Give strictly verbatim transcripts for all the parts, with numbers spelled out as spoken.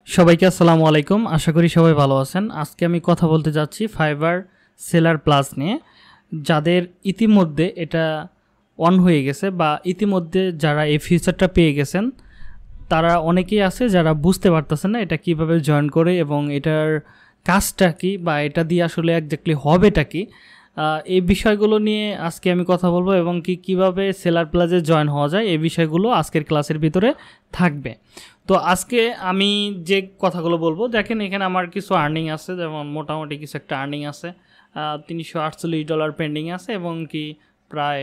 সবাইকে আসসালামু আলাইকুম। আশা করি সবাই ভালো আছেন। আজকে আমি কথা বলতে যাচ্ছি ফাইবার সেলার প্লাস নিয়ে। যাদের ইতিমধ্যে এটা অন হয়ে গেছে বা ইতিমধ্যে যারা এই ফিচারটা পেয়ে গেছেন, তারা অনেকেই আছে যারা বুঝতে পারতেছেন না এটা কিভাবে জয়েন করে এবং এটার কাজটা কি বা এটা দিয়ে আসলে একজাক্টলি হবেটা কি। এই বিষয়গুলো নিয়ে আজকে আমি কথা বলবো এবং কি কিভাবে সেলার প্লাসে জয়েন হওয়া যায় এই বিষয়গুলো আজকের ক্লাসের ভিতরে থাকবে। তো আজকে আমি যে কথাগুলো বলবো, দেখেন এখানে আমার কিছু আর্নিং আছে, যেমন মোটামুটি কিছু একটা আর্নিং আছে, তিনশো আটচল্লিশ ডলার পেন্ডিং আছে এবং কি প্রায়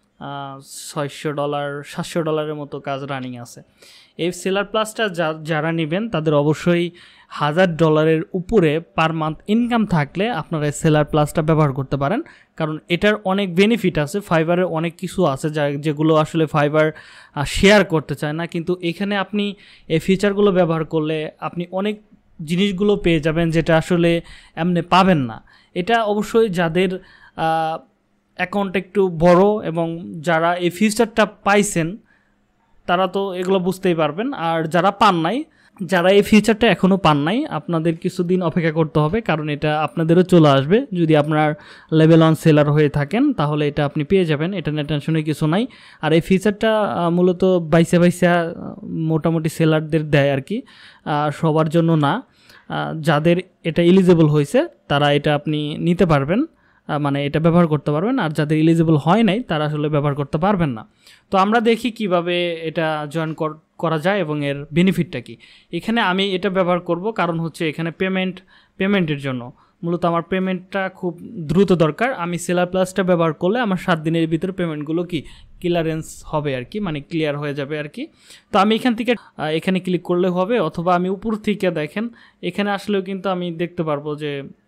ছয়শো ডলার সাতশো ডলারের মতো কাজ রানিং আছে। এই সেলার প্লাসটা যা যারা নেবেন তাদের অবশ্যই হাজার ডলারের উপরে পার মান্থ ইনকাম থাকলে আপনারা এই সেলার প্লাসটা ব্যবহার করতে পারেন, কারণ এটার অনেক বেনিফিট আছে। ফাইবারের অনেক কিছু আছে যা যেগুলো আসলে ফাইবার শেয়ার করতে চায় না, কিন্তু এখানে আপনি এই ফিচারগুলো ব্যবহার করলে আপনি অনেক জিনিসগুলো পেয়ে যাবেন যেটা আসলে এমনি পাবেন না। এটা অবশ্যই যাদের অ্যাকাউন্ট একটু বড় এবং যারা এই ফিচারটা পাইছেন তারা তো এগুলো বুঝতেই পারবেন, আর যারা পান নাই, যারা এই ফিচারটা এখনও পান নাই, আপনাদের কিছুদিন অপেক্ষা করতে হবে, কারণ এটা আপনাদেরও চলে আসবে। যদি আপনার লেভেল ওয়ান সেলার হয়ে থাকেন তাহলে এটা আপনি পেয়ে যাবেন, এটা নিয়ে টেনশনের কিছু নাই। আর এই ফিচারটা মূলত বাইসা বাইসা মোটামুটি সেলারদের দেয় আর কি, সবার জন্য না। যাদের এটা এলিজিবল হয়েছে তারা এটা আপনি নিতে পারবেন, মানে এটা ব্যবহার করতে পারবেন, আর যাদের এলিজিবল হয় নাই তারা আসলে ব্যবহার করতে পারবেন না। তো আমরা দেখি কিভাবে এটা জয়েন করা যায় এবং এর বেনিফিটটা কি। এখানে আমি এটা ব্যবহার করব কারণ হচ্ছে এখানে পেমেন্ট পেমেন্টের জন্য মূলত আমার পেমেন্টটা খুব দ্রুত দরকার। আমি সেলার প্লাসটা ব্যবহার করলে আমার সাত দিনের ভিতরে পেমেন্টগুলো কি ক্লিয়ারেন্স হবে আর কি, মানে ক্লিয়ার হয়ে যাবে আর কি। তো আমি এখান থেকে এখানে ক্লিক করলে হবে, অথবা আমি উপর থেকে দেখেন এখানে আসলেও কিন্তু আমি দেখতে পারবো যে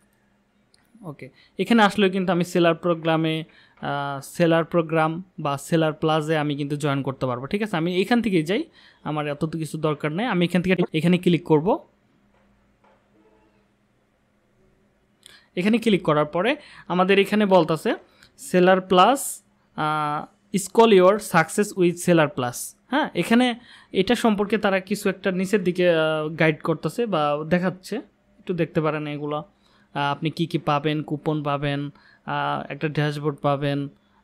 ওকে, এখানে আসলেও কিন্তু আমি সেলার প্রোগ্রামে সেলার প্রোগ্রাম বা সেলার প্লাসে আমি কিন্তু জয়েন করতে পারবো। ঠিক আছে, আমি এখান থেকেই যাই, আমার এত তো কিছু দরকার নেই। আমি এখান থেকে এখানে ক্লিক করব। এখানে ক্লিক করার পরে আমাদের এখানে বলতেছে seller plus scale your success with seller plus. হ্যাঁ, এখানে এটা সম্পর্কে তারা কিছু একটা নিচের দিকে গাইড করতেছে বা দেখাচ্ছে, একটু দেখতে পারেন এগুলো। আপনি কি কি পাবেন, কুপন পাবেন, একটা ড্যাশবোর্ড পাবেন।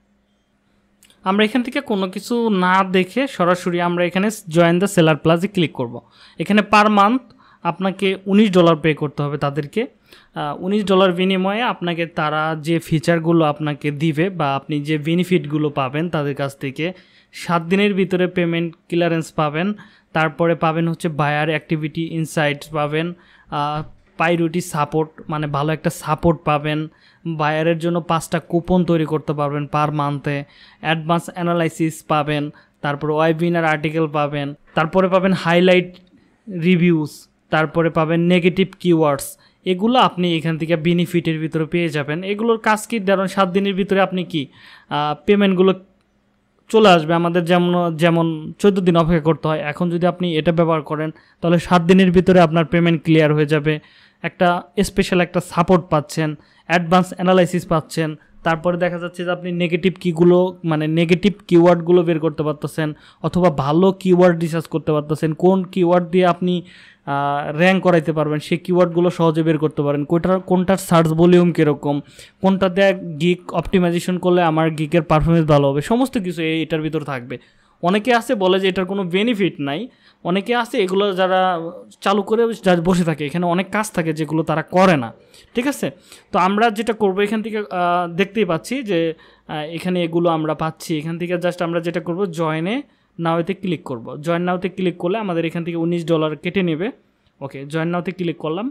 আমরা এখান থেকে কোনো কিছু না দেখে সরাসরি আমরা এখানে জয়েন দ্য সেলার প্লাসে ক্লিক করব। এখানে পার মান্থ আপনাকে উনিশ ডলার পে করতে হবে তাদেরকে। উনিশ ডলার বিনিময়ে আপনাকে তারা যে ফিচারগুলো আপনাকে দিবে বা আপনি যে বেনিফিটগুলো পাবেন তাদের কাছ থেকে, সাত দিনের ভিতরে পেমেন্ট ক্লিয়ারেন্স পাবেন, তারপরে পাবেন হচ্ছে বায়ার অ্যাক্টিভিটি ইনসাইটস পাবেন, পাইরুটি সাপোর্ট মানে ভালো একটা সাপোর্ট পাবেন, বায়ারের জন্য পাঁচটা কুপন তৈরি করতে পারবেন পার মান্থে, অ্যাডভান্স অ্যানালাইসিস পাবেন, তারপর ওয়েবিনার আর্টিকেল পাবেন, তারপরে পাবেন হাইলাইট রিভিউস, তারপরে পাবেন নেগেটিভ কিওয়ার্ডস। এগুলো আপনি এখান থেকে বেনিফিটের ভিতরে পেয়ে যাবেন। এগুলোর কাজ কি, ধরুন সাত দিনের ভিতরে আপনি কি পেমেন্টগুলো চলে আসবে। আমাদের যেমন যেমন চোদ্দো দিন অপেক্ষা করতে হয়, এখন যদি আপনি এটা ব্যবহার করেন তাহলে সাত দিনের ভিতরে আপনার পেমেন্ট ক্লিয়ার হয়ে যাবে। একটা স্পেশাল একটা সাপোর্ট পাচ্ছেন, অ্যাডভান্স অ্যানালাইসিস পাচ্ছেন, তারপরে দেখা যাচ্ছে যে আপনি নেগেটিভ কিগুলো মানে নেগেটিভ কিওয়ার্ডগুলো বের করতে পারতেছেন, অথবা ভালো কিওয়ার্ড রিসার্চ করতে পারতেছেন, কোন কিওয়ার্ড দিয়ে আপনি র্যাঙ্ক করাইতে পারবেন সেই কিওয়ার্ডগুলো সহজে বের করতে পারেন, কোনটার কোনটার সার্চ ভলিউম কীরকম, কোনটা দিয়ে গিক অপটিমাইজেশন করলে আমার গিকের পারফরমেন্স ভালো হবে, সমস্ত কিছু এটার ভিতর থাকবে। অনেকে আছে বলে যে এটার কোনো বেনিফিট নাই, অনেকে আছে এগুলো যারা চালু করে বসে থাকে, এখানে অনেক কাজ থাকে যেগুলো তারা করে না। ঠিক আছে, তো আমরা যেটা করব এখান থেকে দেখতেই পাচ্ছি যে এখানে এগুলো আমরা পাচ্ছি। এখান থেকে জাস্ট আমরা যেটা করব জয়েনে নাওতে ক্লিক করব। জয়েন নাওতে ক্লিক করলে আমাদের এখান থেকে উনিশ ডলার কেটে নেবে। ওকে, জয়েন নাওতে ক্লিক করলাম,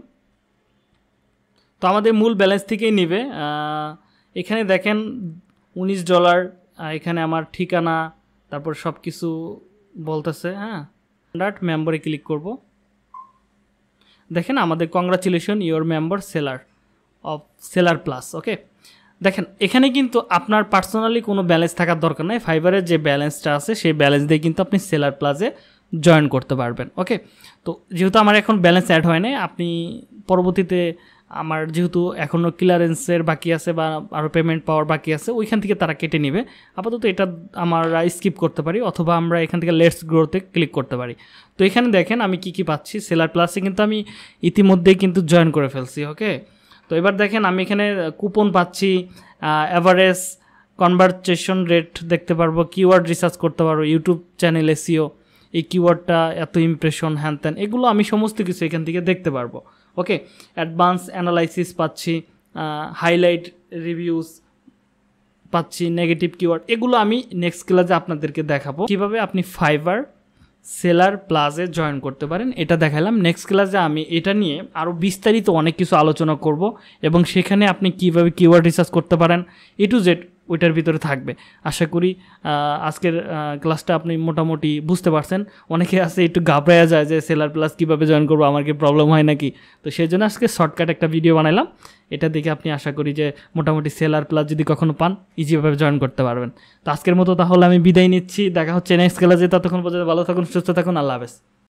তো আমাদের মূল ব্যালেন্স থেকেই নেবে। এখানে দেখেন উনিশ ডলার, এখানে আমার ঠিকানা, তারপর সব কিছু বলতেছে। হ্যাঁ, স্ট্যান্ডার্ড মেম্বারে ক্লিক করব। দেখেন আমাদের congratulation your member seller of seller plus. Okay, দেখেন এখানে কিন্তু আপনার পার্সোনালি কোনো ব্যালেন্স থাকার দরকার নেই। ফাইবারের যে ব্যালেন্সটা আছে সেই ব্যালেন্স দিয়ে কিন্তু আপনি সেলার প্লাসে জয়েন করতে পারবেন। ওকে, তো যেহেতু আমার এখন ব্যালেন্স অ্যাড হয় নাই, আপনি পরবর্তীতে আমার যেহেতু এখনও ক্লিয়ারেন্সের বাকি আছে বা আরও পেমেন্ট পাওয়ার বাকি আছে, ওইখান থেকে তারা কেটে নেবে। আপাতত এটা আমরা স্কিপ করতে পারি, অথবা আমরা এখান থেকে লেটস গ্রোতে ক্লিক করতে পারি। তো এখানে দেখেন আমি কি কি পাচ্ছি। সেলার প্লাসে কিন্তু আমি ইতিমধ্যেই কিন্তু জয়েন করে ফেলছি। ওকে, তো এবার দেখেন আমি এখানে কুপন পাচ্ছি, অ্যাভারেজ কনভারসেশন রেট দেখতে পারবো, কিওয়ার্ড রিসার্চ করতে পারবো, ইউটিউব চ্যানেল এসইও, এই কিওয়ার্ডটা এত ইমপ্রেশন হ্যান ত্যান, এগুলো আমি সমস্ত কিছু এখান থেকে দেখতে পারবো। ওকে, অ্যাডভান্স অ্যানালাইসিস পাচ্ছি, হাইলাইট রিভিউস পাচ্ছি, নেগেটিভ কিওয়ার্ড, এগুলো আমি নেক্সট ক্লাসে আপনাদেরকে দেখাবো কীভাবে আপনি ফাইবার সেলার প্লাসে জয়েন করতে পারেন, এটা দেখালাম। নেক্সট ক্লাসে আমি এটা নিয়ে আরও বিস্তারিত অনেক কিছু আলোচনা করব, এবং সেখানে আপনি কীভাবে কিওয়ার্ড রিসার্চ করতে পারেন এ টু জেড ওইটার ভিতরে থাকবে। আশা করি আজকের ক্লাসটা আপনি মোটামুটি বুঝতে পারছেন। অনেকে আছে একটু ঘাবড়ায়া যায় যে সেলার প্লাস কীভাবে জয়েন করবো, আমার কি প্রবলেম হয় নাকি। তো সেই জন্য আজকে শর্টকাট একটা ভিডিও বানালাম, এটা দেখে আপনি আশা করি যে মোটামুটি সেলার প্লাস যদি কখনো পান ইজিভাবে জয়েন করতে পারবেন। তো আজকের মতো তাহলে আমি বিদায় নিচ্ছি, দেখা হচ্ছে নেক্সট ক্লাসে। ততক্ষণ পর্যন্ত ভালো থাকুন, সুস্থ থাকুন, আল্লাহ হাফেজ।